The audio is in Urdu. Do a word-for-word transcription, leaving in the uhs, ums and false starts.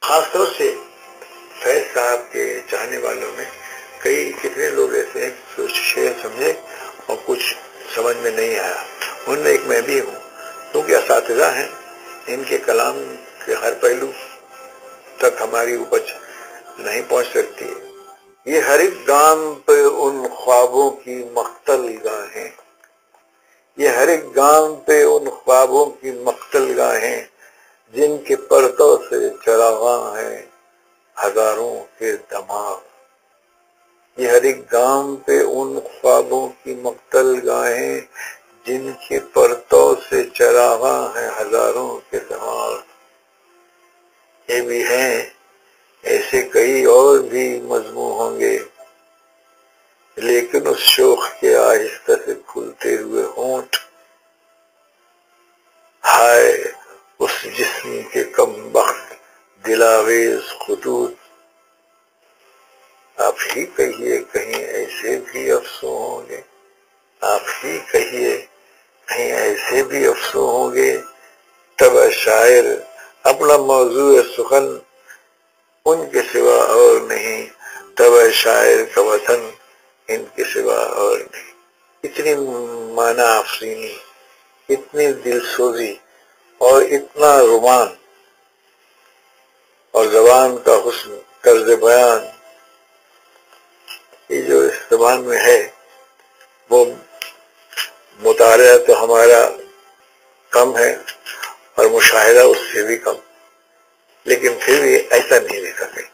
خاص طور سے فیض صاحب کے چاہنے والوں میں کئی کتنے لوگ ایسے ہیں کچھ شعر سمجھے اور کچھ سمجھ میں نہیں آیا. ان میں ایک میں بھی ہوں، کیونکہ اساتذہ ہیں، ان کے کلام کے ہر پہلو تک ہماری اپج نہیں پہنچ سکتی. یہ ہر ایک گام پہ ان خوابوں کی مقتل گاہیں، یہ ہر ایک گام پہ ان خوابوں کی مقتل گاہیں، جن کے پرتوں سے چراغاں ہیں ہزاروں کے دماغ. یہ ہر ایک گام پہ ان خوابوں کی مقتل گاہیں، جن کے پرتوں سے چراغاں ہیں ہزاروں کے دماغ. یہ بھی ہیں، ایسے کئی اور بھی مضمون ہوں گے، لیکن اس شوق کے آہستہ سے کھلتے ہوئے ہونٹ، ہائے اس جسم کے کم بخت دلاویز خطوط. آپ ہی کہیے کہیں ایسے بھی افسوں ہوں گے، آپ ہی کہیے کہیں ایسے بھی افسوں ہوں گے. تب شاعر اپنا موضوع سخن ان کے سوا اور نہیں، تب شاعر کا وطن ان کے سوا اور نہیں. اتنی معنی افزینی، اتنی دل سوزی اور اتنا رومان اور زبان کا حسن، طرز بیان، یہ جو اس زبان میں ہے وہ مطالعہ تو ہمارا کم ہے اور مشاہدہ اس سے بھی کم، لیکن پھر بھی ایسا نہیں لکھ سکے.